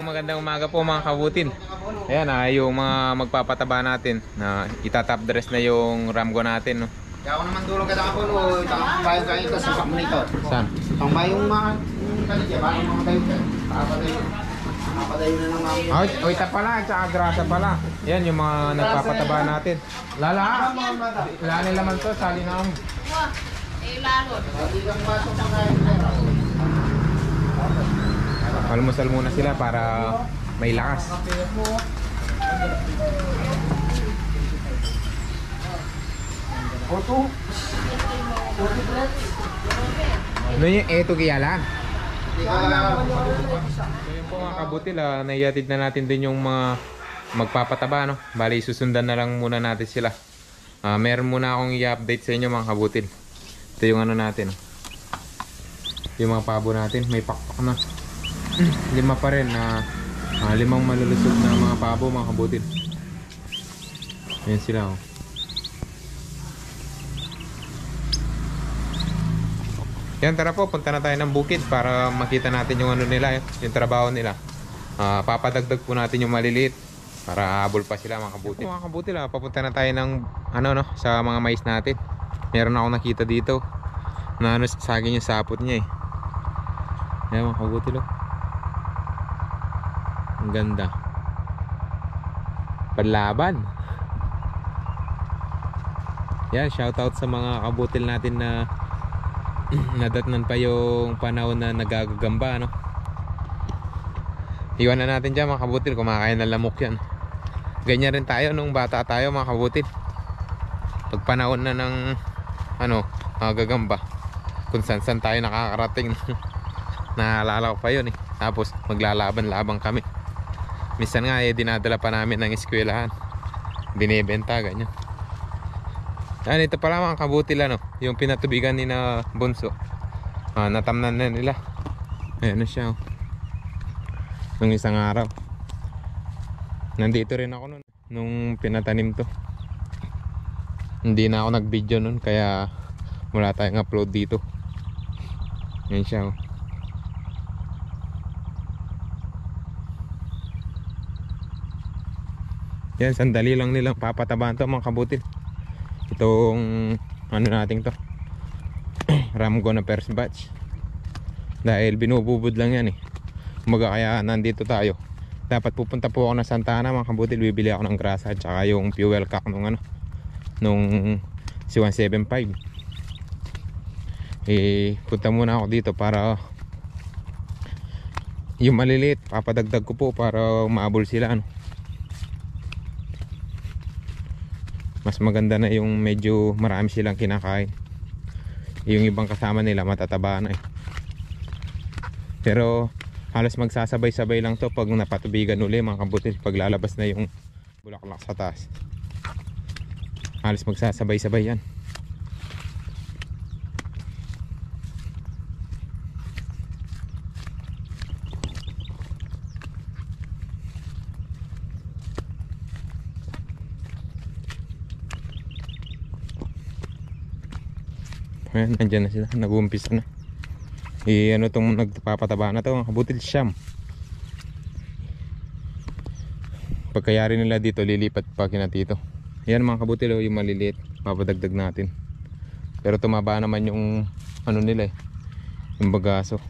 magandang umaga po mga kabutin. Ayan yung mga magpapataba natin na itatop dress na yung ramgo natin, no? Kaya ako naman dulong ka na po, bayong kayo ito sa monitor. Saan? Ang bayong mga kaligya, bayong mga tayo ka. Papadayo na ng mga... Oita pala, tsaka grasa pala. Yan yung mga nagpapataba natin. Lala nila man to, sali na akong. Almusal muna sila para may lakas. Ano yung eto giyalan? So yun po mga kabutil, naiyatid na natin din yung mga magpapataba, no? Bali susundan na lang muna natin sila. Meron muna akong i-update sa inyo mga kabutil. Ito yung ano natin, yung mga pabo natin, may pakpak na. 5 pa rin na 5 malulusog na mga pabo mga kabutil. Ayan sila, oh. Yan, tara po, punta na tayo ng bukid para makita natin yung ano nila, yung trabaho nila. Papadagdag po natin yung maliliit para habol pa sila mga kabutil. Mga kabutil, papunta na tayo ng ano, no, sa mga mais natin. Meron ako nakita dito na ano, saging yung sapot niya, eh. Ayan mga kabutil, oh. Ang ganda. Panlaban. Yan, shoutout sa mga kabutil natin na nadatnan pa yung panahon na nagagagamba, no? Iwan na natin dyan mga kabutil, kumakain ng lamok yan. Ganyan rin tayo nung bata tayo mga kabutil. Pag panahon na ng ano, gagamba, kung saan saan tayo nakakarating. Naalala ko pa yun, eh. Tapos maglalaban-labang kami. Minsan nga dinadala pa namin ng eskwelahan, binibenta, ganyan. Yan, ito pala mga kabutil, ano, yung pinatubigan ni na Bunso. Natamnan na nila. Ayan na siya, oh. Nung isang araw nandito rin ako nung pinatanim to. Hindi na ako nag video nun, kaya wala tayong upload dito. Ayan siya, oh. Yan, sandali lang nilang papatabahan to mga kabutil. Itong ano natin to ramgo na first batch, dahil binububod lang yan, eh. Kumaga kaya nandito tayo. Dapat pupunta po ako ng Santa Ana mga kabutil, bibili ako ng grasa at saka yung fuel cock nung ano, nung C175. Punta muna ako dito para yung maliliit papadagdag ko po para maabol sila, ano. Mas maganda na yung medyo marami silang kinakain. Yung ibang kasama nila matataba na, eh. Pero halos magsasabay-sabay lang to pag napatubigan uli mga kabutil. Pag lalabas na yung bulaklak sa taas, halos magsasabay-sabay yan. Ayan, nandyan na sila, nag-uumpisa na. Ano tong nagpapataba na to mga kabutil, siyam. Pagkayari nila dito, lilipat pa kinatito. Ayan mga kabutil, yung maliliit, papadagdag natin. Pero tumaba naman yung ano nila, eh, yung bagaso.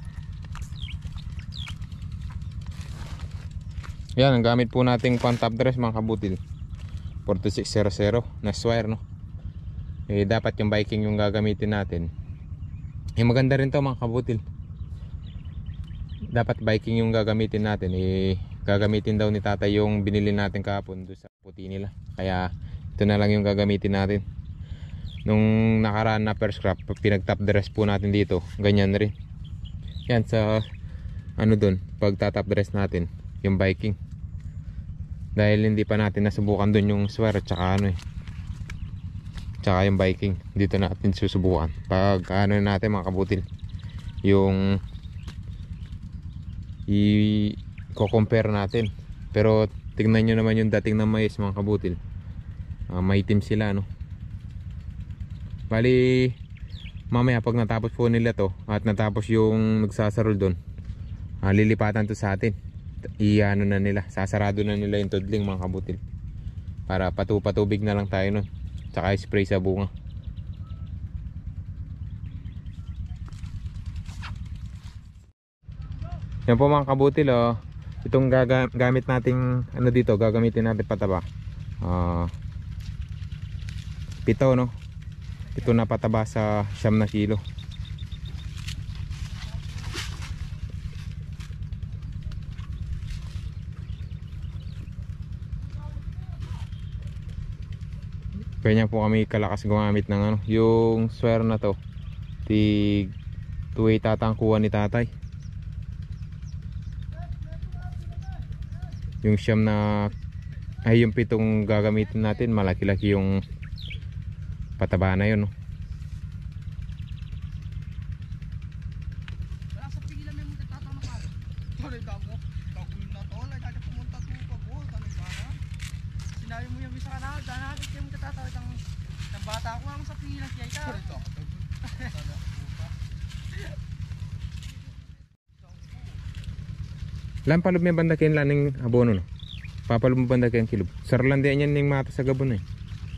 Ayan, ang gamit po nating pang top dress mga kabutil, 4600 na swire, no? Dapat yung Viking yung gagamitin natin. Maganda rin to mga kabutil. Dapat Viking yung gagamitin natin. Gagamitin daw ni tatay yung binili natin kahapon doon sa puti nila. Kaya ito na lang yung gagamitin natin. Nung nakaraan na first crop, pinag-top dress po natin dito, ganyan rin. Yan sa ano doon, pag top dress natin yung Viking. Dahil hindi pa natin nasubukan doon yung swire at saka ano, tsaka yung Viking, dito natin susubukan pag ano natin mga kabutil, yung i-compare natin. Pero tignan nyo naman yung dating ng mais mga kabutil, maitim sila, no? Bali mamaya pag natapos po nila to at natapos yung nagsasarol doon, lilipatan to sa atin. iano na nila, sasarado na nila yung tudling mga kabutil, para patubig na lang tayo nun, tsaka spray sa bunga. Yan po mga kabutil, oh. Itong gamit nating ano dito, gagamitin natin pataba. 7 no. 7 na pataba sa 9 na kilo. Kanya po kami kalakas gumamit ng ano, yung swear na to. Tig 2 tatangkuhan ni tatay. Yung 9 na ay yung 7 gagamitin natin, malaki-laki yung pataba na yun, no? Wala sa pigilan may mga tatanong pa. Tuloy ka mo. Taguin na to. Lagi ka pumunta to pa po. Tanong ka na. Sinabi mo yung isa ka na. Dahil kayo mo katatawid ang bata ko. Ang sa pigilan kaya ka. Tuloy ka. Lang palub may banda kayo laning abono, no? Papalub mo banda kayo kilub. Sarlandian yan yung mata sa gabon, eh.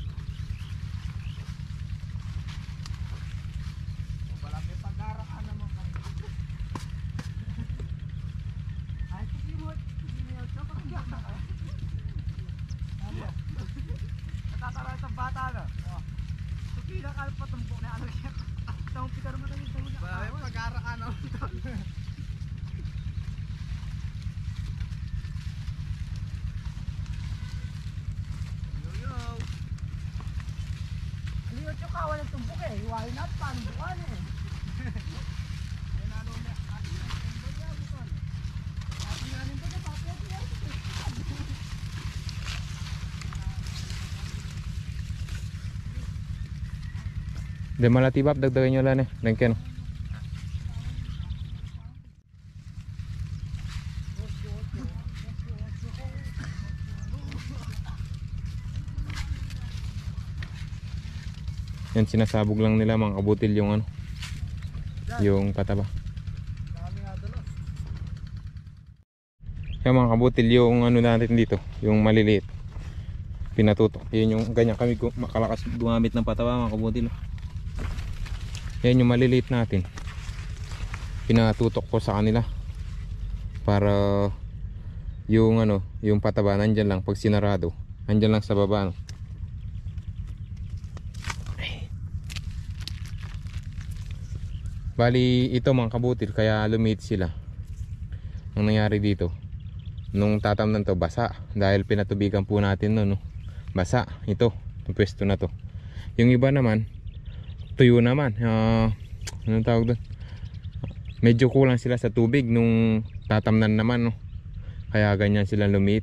Di malatibap, dagdagan nyo lang, eh. Lengken. Yan, sinasabog lang nila mga kabutil yung ano, yung pataba. Yan mga kabutil, yung ano natin dito, yung maliliit, pinatutok. Yan yung ganyan kami makalakas gumamit ng pataba mga kabutil. Yan yung maliliit natin, pinatutok ko sa kanila para yung ano, yung pataba nandyan lang. Pag sinarado, nandyan lang sa baba, no? Bali ito mga kabutil, kaya lumit sila. Ang nangyari dito, nung tatamnan to, basa dahil pinatubigan po natin no, no? Basa ito, yung pwesto na to. Yung iba naman tuyo naman. Anong tawag doon? Medyo kulang sila sa tubig nung tatamnan naman, no? Kaya ganyan sila lumit.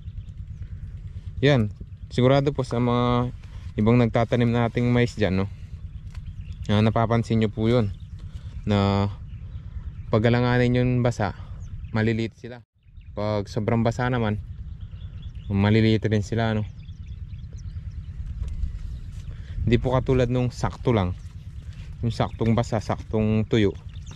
Yan, sigurado po sa mga ibang nagtatanim nating mais dyan, no? Napapansin nyo po yun, na pagalanganin yung basa, maliliit sila. Pag sobrang basa naman, maliliit rin sila, no? Hindi po katulad nung sakto lang, yung saktong basa, saktong tuyo,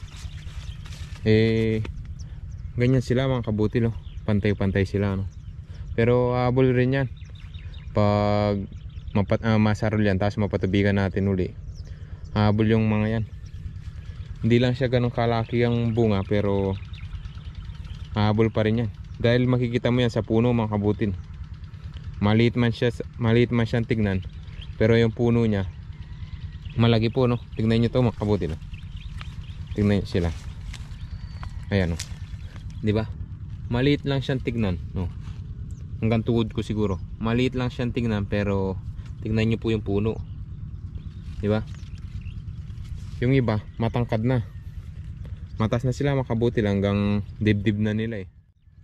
eh ganyan sila mga kabutil, no? Pantay-pantay sila, no? Pero habol rin yan pag masarol yan, tapos mapatubigan natin uli. Habol yung mga yan. Hindi lang siya ganun kalaki ang bunga, pero habol pa rin yan. Dahil makikita mo yan sa puno mga kabutil. Maliit man siyang tignan, pero yung puno niya malaki po, no? Tignan nyo to mga kabutil, no? Tignan nyo sila. Ayan, no? Diba? Maliit lang siyang tignan, no? Hanggang tuhod ko siguro. Maliit lang siyang tignan, pero tignan nyo po yung puno. Diba? Yung iba matangkad na, matas na sila mga kabutil, hanggang dibdib na nila, eh.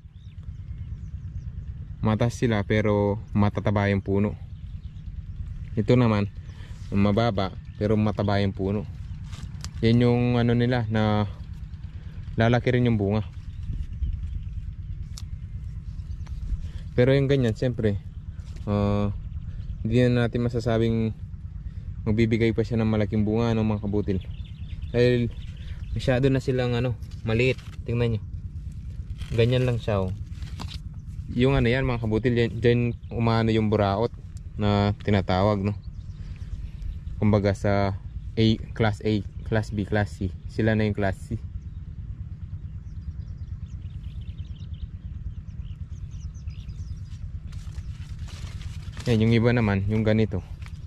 Matas sila pero matataba yung puno. Ito naman mababa pero mataba yung puno. Yan yung ano nila, na lalaki rin yung bunga. Pero yung ganyan, siyempre hindi na natin masasabing magbibigay pa siya ng malaking bunga, no, mga kabutil. Dahil masyado na silang ano, maliit. Tingnan nyo, ganyan lang siya, oh. Yung ano yan mga kabutil, dyan umano yung buraot na tinatawag, no? Kumbaga sa Class A, Class B, Class C, sila na yung Class C. Yan, yung iba naman, yung ganito.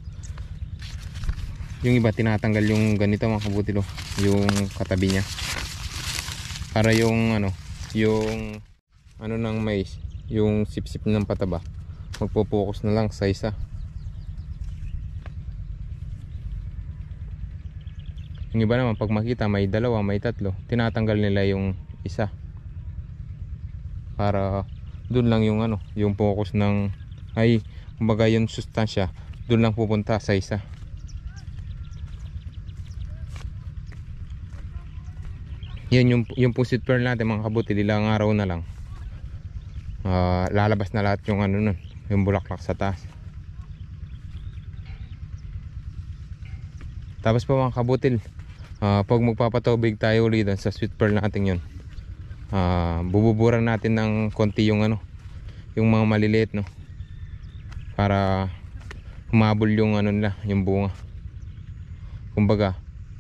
Yung iba tinatanggal yung ganito mga kabutilo, yung katabi niya. Para yung yung ng mais, yung sip-sip ng pataba, magpo-focus na lang sa isa. Yung iba naman pag makita may dalawa, may tatlo, tinatanggal nila yung isa. Para doon lang yung yung focus ng kumbaga yung sustansya, doon lang pupunta sa isa. Yan yung pusit pearl natin mga kabutil, ilang araw na lang lalabas na lahat yung nun, yung bulaklak sa taas. Tapos pa mga kabutil, pag magpapatubig tayo ulit sa sweet pearl natin yun, bububuran natin ng konti yung yung mga maliliit, no, para humabol yung nila, yung bunga. Kumbaga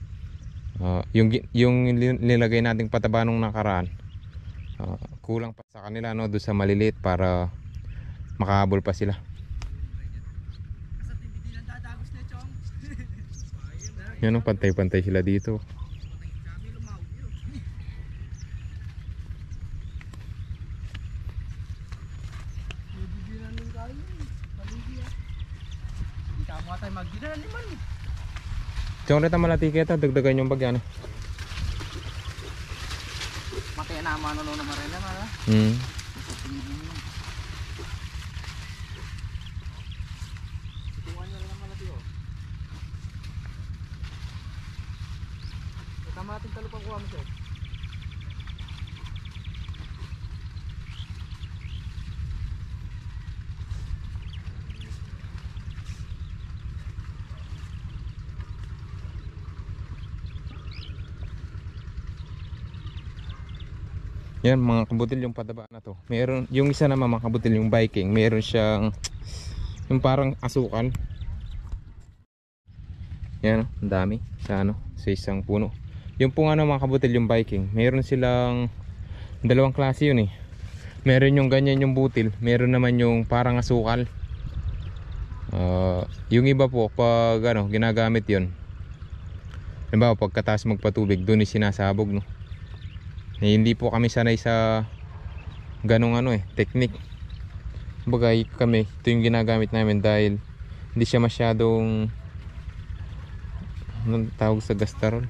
yung nilagay nating pataba nung nakaraan, kulang pa sa kanila, no, doon sa maliliit para makahabol pa sila. Yan, no, pantay-pantay sila dito. Diyan ulit ang malati kita, dagdagan yung bagyan. Matay na mano na marin na mara. Tuwan na lang malati oh. Tama natin talupang kuha mo sir. Yan mga kabutil, yung pataba na to. Meron yung isa naman mga kabutil, yung Viking, meron siyang yung parang asukal. Yan, ang dami sa sa isang puno. Yung po mga kabutil, yung Viking, meron silang dalawang klase yun eh. Meron yung ganyan yung butil, meron naman yung parang asukal. Yung iba po pag ginagamit yun, halimbawa pagkatapos magpatubig, doon sinasabog, no. Hindi po kami sanay sa ganong technique. Kumbaga kami, ito yung ginagamit namin dahil hindi siya masyadong tawag sa gastarol.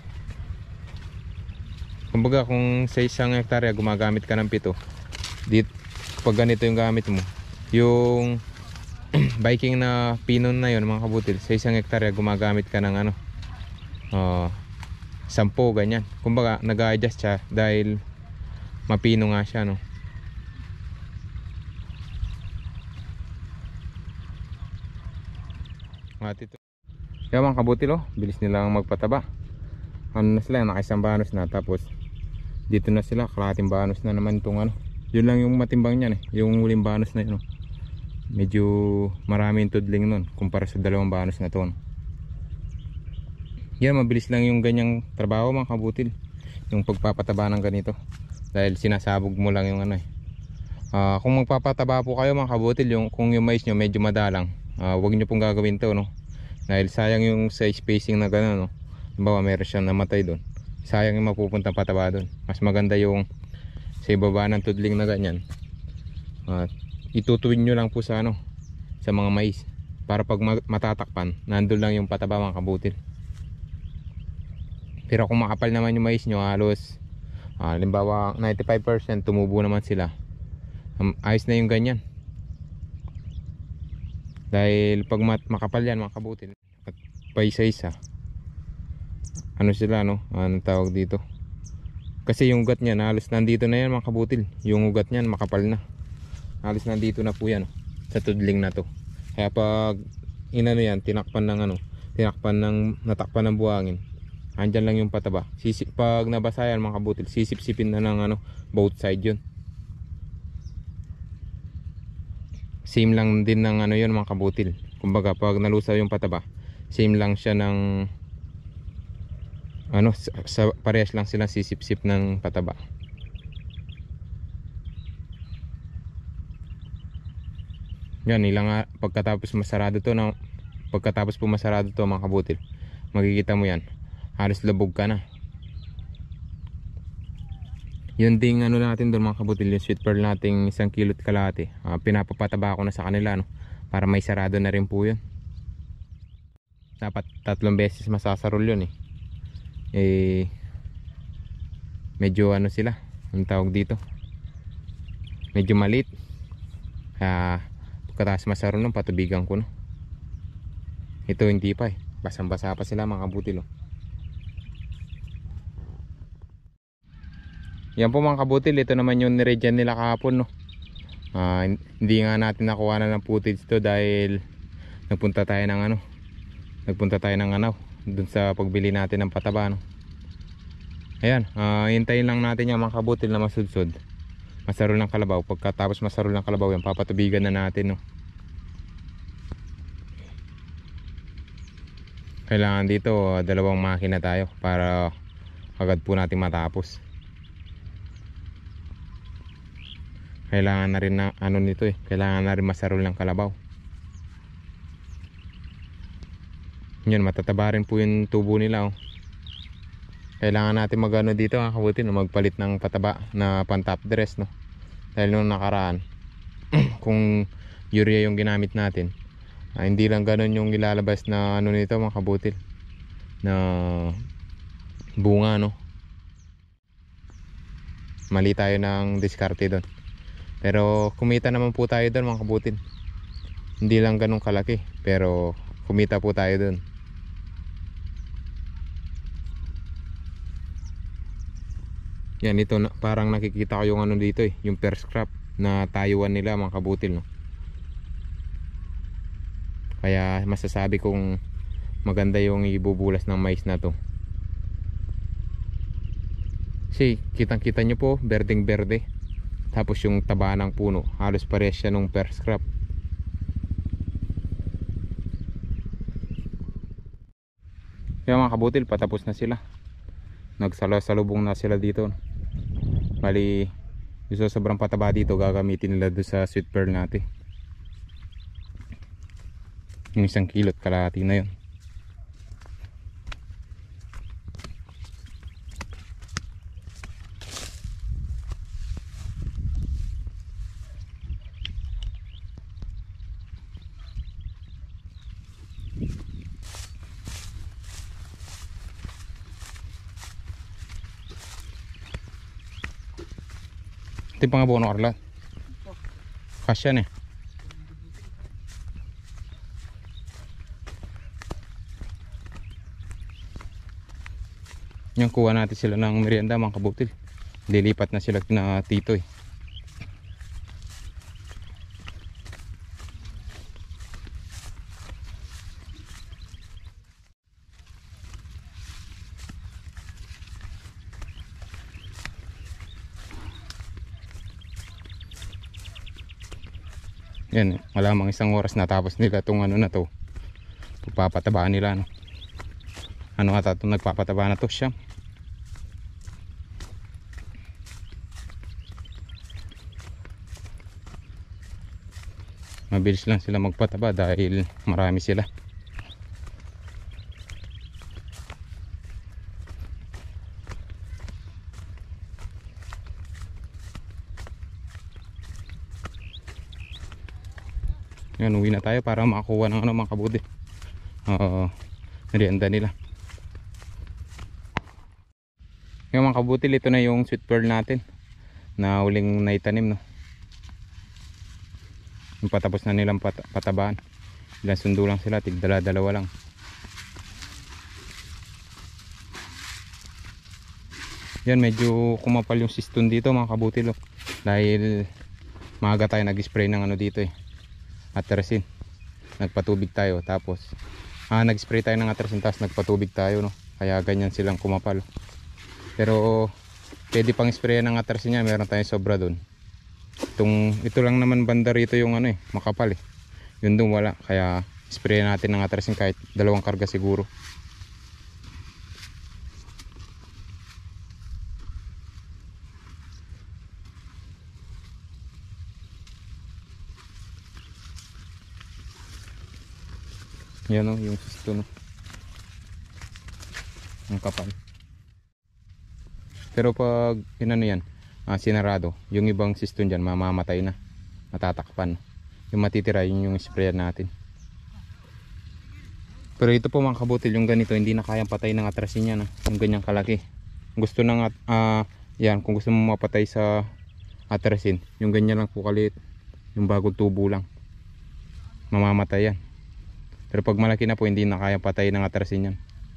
Kumbaga kung sa isang hektarya gumagamit ka ng 7, dito pag ganito yung gamit mo, yung Viking na pinon na yun mga kabutil, sa isang hektarya gumagamit ka ng 10 ganyan. Kumbaga nag-a-adjust siya dahil mapino nga siya, no. At ito yung mga kabutil, bilis nilang magpataba. Na sila, nakaisang banos na, tapos dito na sila, kalahating banos na naman itong yun lang yung matimbang niyan yung huling banos na yun, medyo maraming tudling nun kumpara sa dalawang banos na to, no? Yan, mabilis lang yung ganyang trabaho mga kabutil, yung pagpapataba ng ganito, dahil sinasabog mo lang yung kung magpapataba po kayo mga kabutil, kung yung mais nyo medyo madalang, huwag nyo pong gagawin to, no, dahil sayang yung sa spacing na gano'n, no. Halimbawa meron siyang namatay doon, sayang yung mapupuntang pataba doon. Mas maganda yung sa ibaba ng tudling na ganyan, itutuwid nyo lang po sa sa mga mais, para pag matatakpan, nandun lang yung pataba mga kabutil. Pero kung makapal naman yung mais nyo, halos halimbawa 95% tumubo naman sila, ayos na yung ganyan. Dahil pag makapal yan mga kabutil at paisa-isa, sila, anong tawag dito, kasi yung ugat niyan halos nandito na yan mga kabutil. Yung ugat niyan makapal na, halos nandito na po yan, sa tudling na to. Kaya pag yan, tinakpan ng natakpan ng buhangin, andyan lang yung pataba. Pag nabasa yan mga kabutil, sisip-sipin na ng both side yun. Same lang din ng ano yun mga kabutil. Kumbaga pag nalusaw yung pataba, same lang siya ng ano, parehas lang silang sisip-sip ng pataba. Yan, pagkatapos masarado to na, pagkatapos po masarado to mga kabutil, makikita mo yan, halos labog ka na. Yun ding ano natin doon mga kabutil, yung sweet pearl nating 1 kilot kalahati, pinapapataba ko na sa kanila, no, para may sarado na rin po yun. Dapat 3 beses masasarol yun medyo ano sila, ang tawag dito, medyo maliit. Pagkatapos masarol nun, patubigan ko, no. Ito hindi pa basang basa pa sila mga kabutil, Yan po mga kabutil, ito naman yung niredyan nila kahapon, no. Hindi nga natin nakuha na ng footage to dahil nagpunta tayo ng Anaw dun sa pagbili natin ng pataba, no. Ayan, hintayin lang natin yung mga kabutil na masudsod, masarol ng kalabaw. Pagkatapos masarol ng kalabaw yan, papatubigan na natin, no. Kailangan dito 2 makina tayo para agad po natin matapos. Kailangan na rin na ano nito kailangan na rin masarol ng kalabaw. Yun, matataba rin po yung tubo nila, Kailangan natin magano dito mga kabutil, magpalit ng pataba na pan top dress, no. Dahil nung nakaraan kung urea yung ginamit natin, hindi lang ganun yung ilalabas na ano nito mga kabutil, na bunga, no. Mali tayo ng diskarte doon. Pero kumita naman po tayo doon mga kabutil. Hindi lang ganun kalaki, pero kumita po tayo doon. Yan, ito parang nakikita ko yung ano dito yung first crop na tayuan nila mga kabutil, no. Kaya masasabi kong maganda yung ibubulas ng mais na to. Kasi kitang kita nyo po, berdeng berde. Tapos yung taba ng puno, halos parehas siya nung first crop. Kaya mga kabutil, patapos na sila. Nagsalubong na sila dito. Bali, yung sobrang pataba dito, gagamitin nila doon sa sweet pearl natin. Yung 1 kilot kalahati na yun. Ito yung pangabono Arlan. Kasya na Yan, kuha natin sila ng merienda mga kabutil. Lilipat na sila na tito Yan, malamang 1 oras natapos nila itong ano na to, pagpapatabaan nila, no. Ano ata itong nagpapataba na to, siya. Mabilis lang sila magpataba dahil marami sila. Yan, uwi na tayo para makakuha ng ano mga kabutil, merienda nila. Yung mga kabutil, ito na yung sweet pearl natin na huling naitanim, no. Yung patapos na nilang patabaan. Ilang sundo lang sila, tig-dala-dalawa lang. Yan, medyo kumapal yung siston dito mga kabutil, dahil maaga tayo nag-spray ng ano dito atrasin. Nagpatubig tayo, tapos nag-spray tayo ng atrasin, tapos nagpatubig tayo, no. Kaya ganyan silang kumapal. Pero pwede pang sprayan ng atrasin niya, meron tayong sobra doon. Ito lang naman banda rito yung ano eh, makapal eh. Yun doon wala, kaya spray natin ng atrasin kahit 2 karga siguro. Yan o, yung sisto no. Ang kapal. Pero pag inano yan, sinarado, yung ibang siston dyan mamamatay na, matatakpan. Yung matitira yun yung sprayer natin. Pero ito po mga kabutil, yung ganito hindi na kayang patay ng atrasin yan, yung ganyang kalaki. Gusto ng yan, kung gusto mo mapatay sa atrasin, yung ganyan lang po kaliit, yung bagong tubo lang, mamamatay yan. Pero pag malaki na po, hindi na kayang patay ng atrasin yan.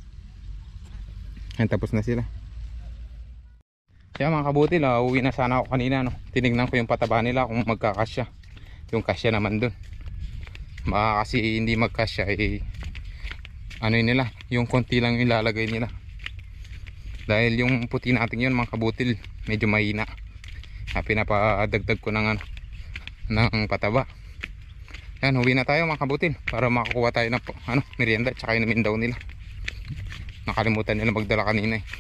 Yan, tapos na sila. Kaya mga kabutil, uwi na sana ako kanina no. Tinignan ko yung pataba nila kung magkakasya. Yung kasya naman dun. Baka kasi hindi magkasya ano yun nila, yung konti lang yung ilalagay nila. Dahil yung puti natin yun mga kabutil, medyo mahina. Pinapadagdag ko ng pataba. Yan, uwi na tayo mga kabutil para makakuha tayo ng merienda tsaka inumin daw nila. Nakalimutan nila magdala kanina eh.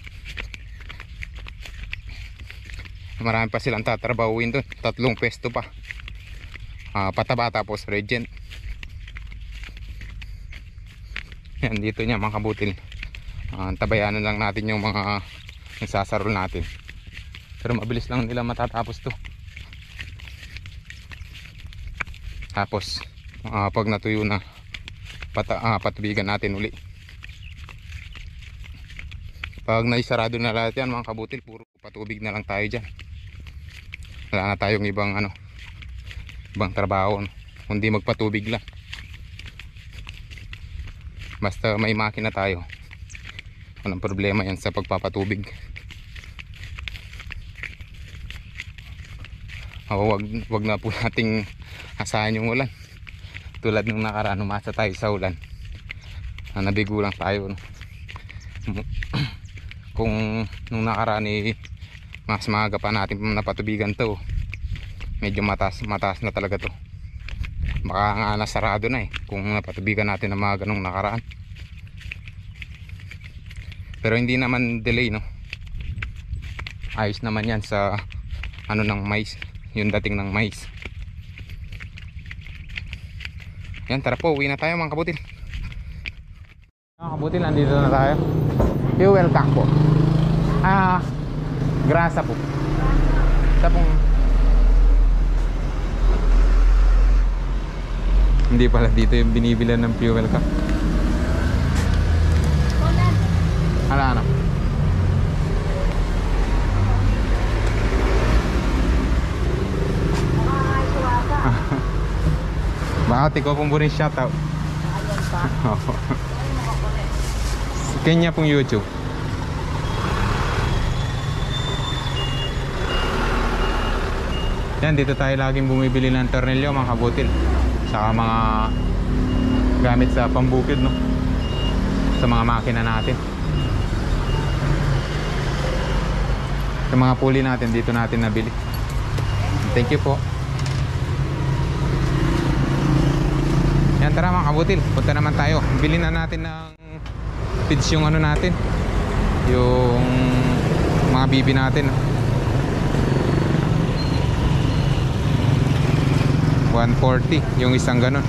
Marami pa silang tatrabahuin doon, 3 pwesto pa. Pataba tapos regent. Yan, dito niya mga kabutil. Tabayanan lang natin yung mga nagsasarol natin. Pero mabilis lang nila matatapos to. Tapos pag natuyo na, patubigan natin uli. Pag naisarado na lahat yan mga kabutil, puro patubig na lang tayo dyan. Wala na tayong ibang trabaho, kundi magpatubig lang. Basta may makina tayo, walang problema yan sa pagpapatubig. Wag na po nating asahan yung ulan. Tulad nung nakaraan, umasa tayo sa ulan, nabigo lang tayo no? Kung nung nakaraan mas maaga pa natin napatubigan to, medyo mataas na talaga to. Baka nga nasarado na kung napatubigan natin na mga ganong nakaraan. Pero hindi naman delay no, ayos naman yan sa ng mais, yung dating ng mais. Yan, tara po, uwi na tayo mga kabutil. Mga kabutil, nandito na tayo. Fuel tank po. Grasa po. Tapong hindi pala dito yung binibilan ng fuel tank. Ano? Baka tiko pong burin shoutout. Kenya pong YouTube. Yan, dito tayo laging bumibili ng tornilyo mga kabutil. Saka mga gamit sa pambukid no, sa mga makina natin. Sa mga pulley natin, dito natin nabili. Thank you po. Yan, tara mga kabutil, punta naman tayo. Bili na natin ng feeds yung natin, yung mga bibi natin. 140 yung isang ganon.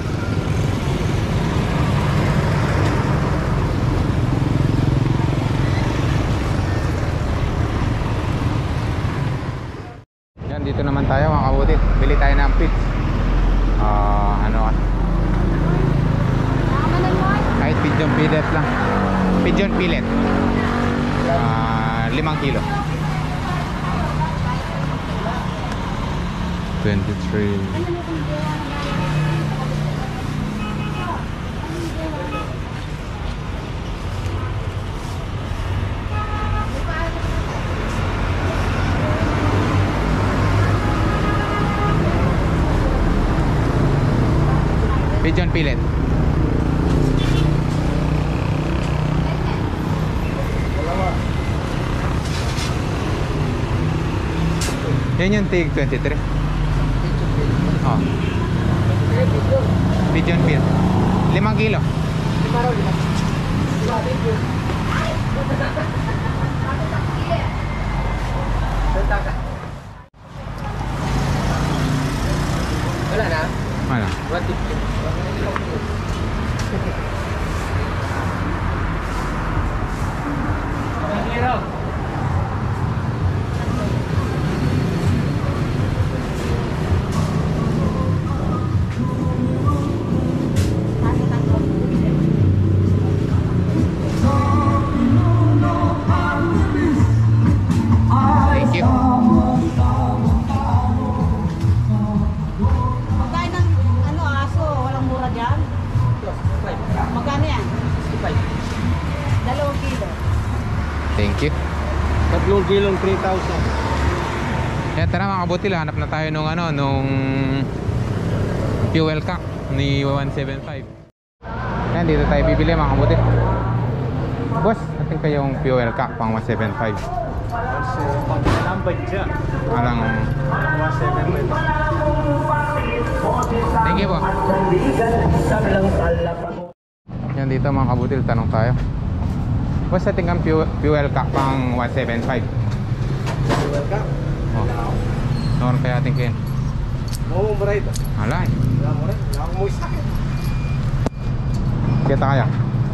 Yan, dito naman tayo mga kabutil. Bili tayo ng feeds. Kahit pigeon fillet lang. Pigeon fillet 5 kilo. 23. Pigeon fillet. Yan yung tig 23. Oh. Pigeon pin. 5 kilo. Wala na? Ano? 150. Thank you. Magkano ng ano, aso? Walang mura dyan? Magkano yan? 2 kilo. Thank you. 3 kilong 3,000. Kaya tara mga kabutil, hanap na tayo nung ano, nung fuel cap ni 175. Yan, dito tayo bibili mga kabutil. Boss, ating kayong fuel cap pang 175. Number dyan. Alang, 175. thank you po. Yan dito mga kabutil, tanong tayo. Boss, ating kang fuel cap pang 175. Welcome. Oh. Noon kaya ating kayo. Oo, maray ito. Alay. Wala mo rin. Wala akong muwi sa akin. Kita kaya?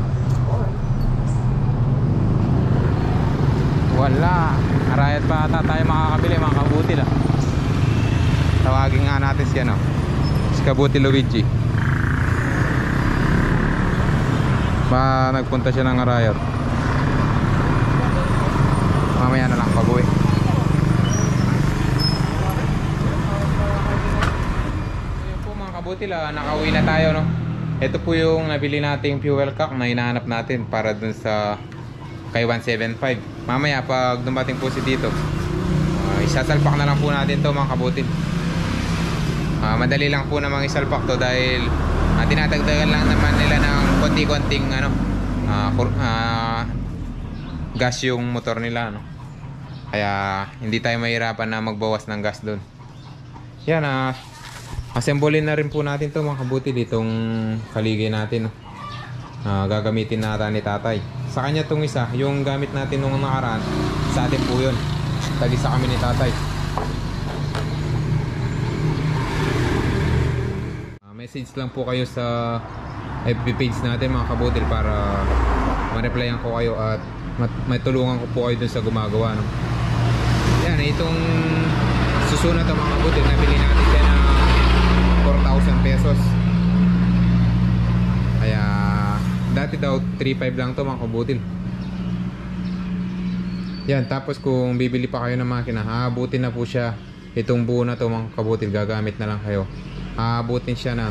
Wala. Arayat pa ata tayo makakabili mga kabutil ah. Tawagin nga natin si ano, si Kabutil Luigi. Ba nagpunta siya ng Arayat. Mamaya na lang pag-uwi. Ayun po mga kabutil ah, nakauwi na tayo no. Ito po yung nabili nating fuel cap na hinahanap natin para dun sa kay 175. Mamaya pag dumating po si dito, isasalpak na lang po natin to mga kabutil. Madali lang po namang isalpak to dahil tinatagdagan lang naman nila ng konti-konting ano, gas yung motor nila no? Kaya hindi tayo mahirapan na magbawas ng gas doon. Yan assemblein na rin po natin to mga kabutil, itong kaligay natin no? Gagamitin nata ni tatay. Sa kanya tong isa, yung gamit natin nung nakaraan, sa atin po yun. Tag-isa kami ni tatay. Message lang po kayo sa FB page natin mga kabutil para ma-replyan ko kayo at may tulungan ko po kayo dun sa gumagawa no? Yan, itong susunod ang mga kabutil, nabili natin dyan ng 4,000 pesos. Kaya dati daw 3,500 lang to mga kabutil. Yan, tapos kung bibili pa kayo ng makina, haabutin na po siya. Itong buo na to mga kabutil, gagamit na lang kayo. Haabutin siya ng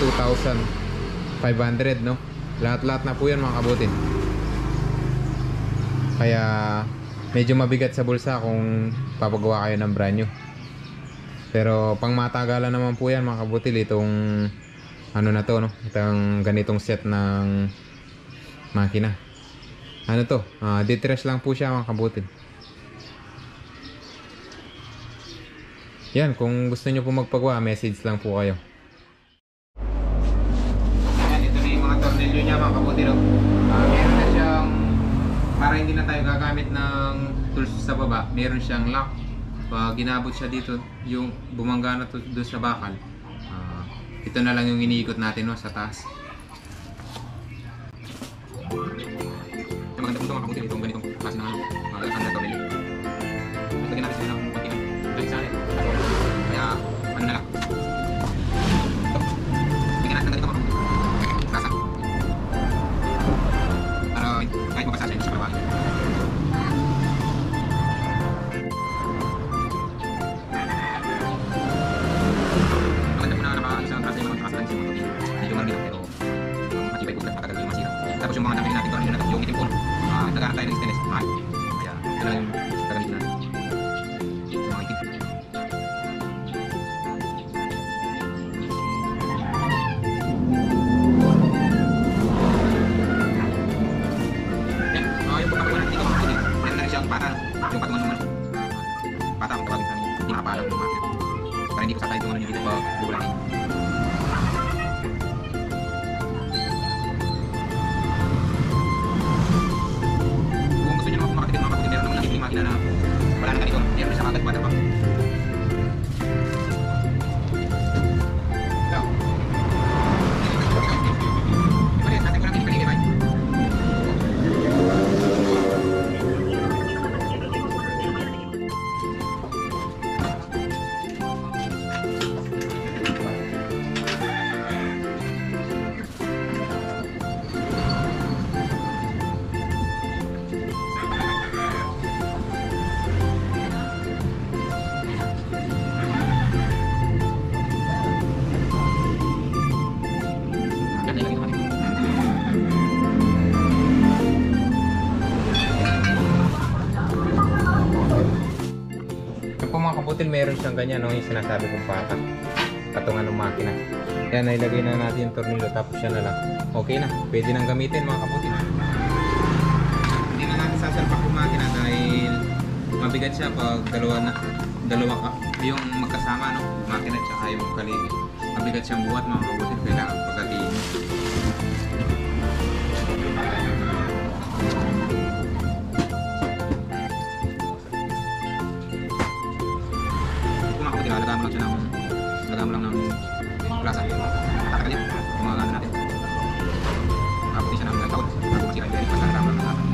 22,500 no? Lahat-lahat na po yan mga kabutil. Kaya medyo mabigat sa bulsa kung papagawa kayo ng brand new. Pero pang matagalan naman po yan mga kabutil, itong ano na to no? Itong ganitong set ng makina. Ano to? Detrash lang po siya mga kabutil. Yan, kung gusto nyo po magpagawa, message lang po kayo. Yan, ito na yung mga tornilyo niya mga kabutil. Meron na siyang, para hindi na tayo gagamit ng tools sa baba, meron siyang lock. Pag ginabot siya dito, yung bumangga na doon sa bakal, ito na lang yung iniikot natin no, sa taas. Yung maganda po mga kabutil, itong ganitong klase ng na tornilyo. Lagyan natin sila ng konting balik sa atin. Kaya ano na lang. Ito. Bigyan natin ng ganito mga kabutil. Rasa. Para kahit mabasa siya, hindi siya kalawaan. Maganda po na naka-isang trasa yung mga trasa lang sa mga kabutil. Medyo marami lang pero matibay po na matagal yung masira. Tapos yung mga nabili natin tornilyo na ito, yung itim po, nagkaroon tayo ng stainless. Mahal. Kaya ito lang yung gagamitin natin. Yung mga itim. Yan, yung pagpapagawa natin dito, meron na rin siyang pata. Yung patungan naman. Pata ang tawagin sa amin. Hindi makapalang yung makina. para hindi ko sakay yung ano nyo dito pa bubulangin. Kung gusto nyo naman makatipid mga kabuti, meron naman natin yung makina na wala na ganito, meron sa kagad bata pa. Mga kabutil, meron siyang ganyan, no? Yung sinasabi kong patak patungan ng makina. Yan, nailagay na natin yung tornilyo tapos siya na lang. Okay na, pwede nang gamitin mga kabutil. Hindi na natin sasalpak yung makina dahil mabigat siya pag dalawa ka yung magkasama, no? Makina at saka yung kaligi. Mabigat siyang buhat mga kabutil, kailangan pagkatiin. Lagyan mo lang ng plasa. Tatagal yun. Yung mga gano'n natin. Kaputi siya ng takot. Bago masira yung bearing. Basta lagyan mo lang ng lahat.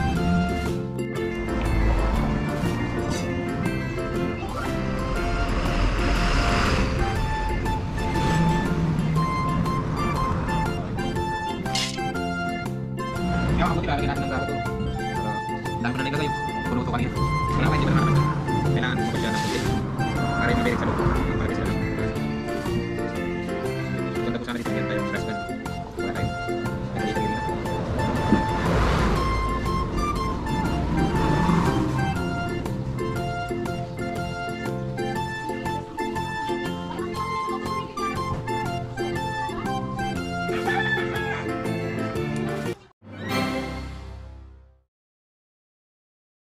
Yung kaputi, lalagyan natin ng gato. Dami ko na nilagay. Puro ito kanina. Wala ka, hindi ba naman naman. Kailangan mo pa siya ng puti. Para yung bearing sa loob. Para sa loob. Punta po sana dito. Yan tayo. Stress gun.